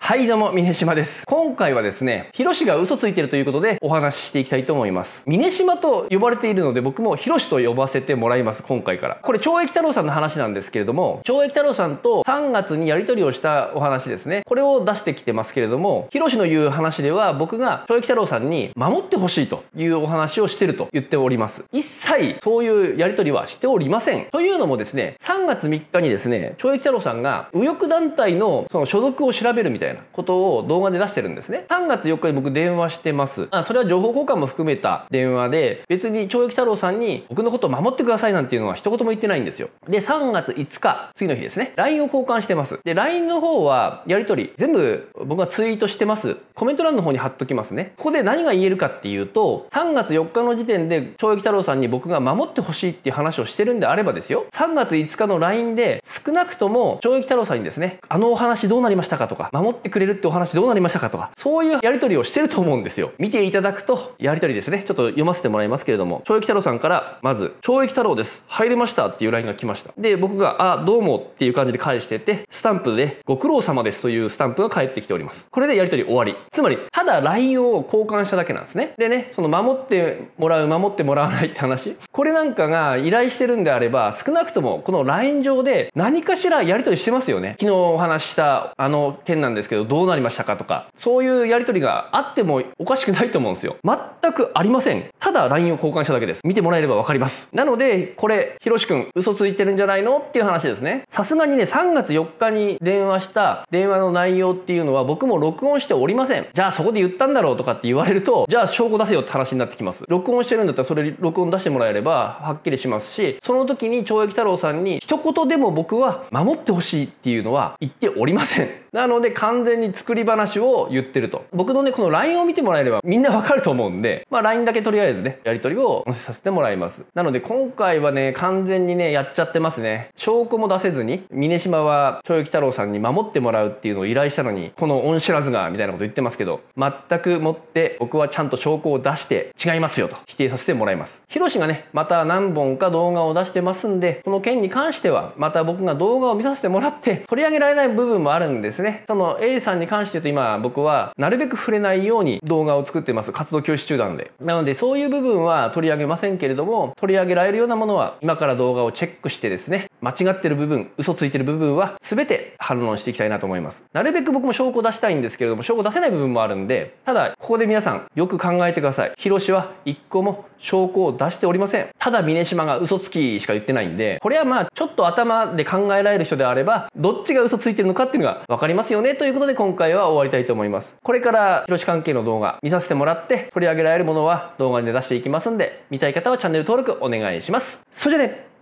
はい、どうも、峰島です。今回はですね、ヒロシが嘘ついてるということでお話ししていきたいと思います。峰島と呼ばれているので、僕もヒロシと呼ばせてもらいます、今回から。これ、懲役太郎さんの話なんですけれども、懲役太郎さんと3月にやり取りをしたお話ですね。これを出してきてますけれども、ヒロシの言う話では、僕が懲役太郎さんに守ってほしいというお話をしてると言っております。一切そういうやり取りはしておりません。というのもですね、3月3日にですね、懲役太郎さんが右翼団体のその所属を調べるみたいなことを動画で出してるんですね。3月4日に僕電話してます。それは情報交換も含めた電話で、別に懲役太郎さんに僕のことを守ってくださいなんていうのは一言も言ってないんですよ。で、3月5日、次の日ですね、LINE を交換してます。で、LINE の方はやり取り、全部僕がツイートしてます。コメント欄の方に貼っときますね。ここで何が言えるかっていうと、3月4日の時点で懲役太郎さんに僕が守ってほしいっていう話をしてるんであればですよ、3月5日の LINE で少なくとも懲役太郎さんにですね、あのお話どうなりましたかとか、守ってくれるってお話どうなりましたかとか、そういうやり取りをしてると思うんですよ。見ていただくと、やり取りですね。ちょっと読ませてもらいますけれども、懲役太郎さんから、まず、懲役太郎です。入れましたっていう LINE が来ました。で、僕が、どうもっていう感じで返してて、スタンプで、ご苦労様ですというスタンプが返ってきております。これでやり取り終わり。つまり、ただ LINE を交換しただけなんですね。でね、その守ってもらう、守ってもらわないって話。これなんかが依頼してるんであれば、少なくともこの LINE 上で何かしらやり取りしてますよね。昨日お話ししたあの件なんですけど、どうなりましたかとか、そういうやり取りがあってもおかしくないと思うんですよ。全くありません。ただ LINE を交換しただけです。見てもらえればわかります。なので、これ、ひろしくん嘘ついてるんじゃないのっていう話ですね。さすがにね、3月4日に電話した電話の内容っていうのは僕も録音しておりません。じゃあそこで言ったんだろうとかって言われると、じゃあ証拠出せよって話になってきます。録音してるんだったらそれ録音出してもらえればはっきりしますし、その時に懲役太郎さんに一言でも僕は守ってほしいっていうのは言っておりません。なので完全に作り話を言ってると。僕のね、この LINE を見てもらえればみんなわかると思うんで、LINE だけとりあえずね、やり取りを載せさせてもらいます。なので今回はね、完全にね、やっちゃってますね。証拠も出せずに、峰島は懲役太郎さんに守ってもらうっていうのを依頼したのに、この恩知らずが、みたいなこと言ってますけど、全くもって僕はちゃんと証拠を出して違いますよと否定させてもらいます。ヒロシがね、また何本か動画を出してますんで、この件に関しては、また僕が動画を見させてもらって、取り上げられない部分もあるんですね。その A さんに関して言うと今、僕はなるべく触れないように動画を作ってます。活動休止中なんで。なので、そういう部分は取り上げませんけれども、取り上げられるようなものは、今から動画をチェックしてですね、間違ってる部分、嘘ついてる部分は、全て反論していきたいなと思います。なるべく僕も証拠出したいんですけれども、証拠出せない部分もあるんで、ただ、ここで皆さん、よく考えてください。ヒロシは一個も証拠を出しておりません。ただ、峰島が嘘つきしか言ってないんで、これはまあ、ちょっと頭で考えられる人であれば、どっちが嘘ついてるのかっていうのが分かりますよね、ということで今回は終わりたいと思います。これから、ヒロシ関係の動画見させてもらって、取り上げられるものは動画で出していきますんで、見たい方はチャンネル登録お願いします。それじゃあね。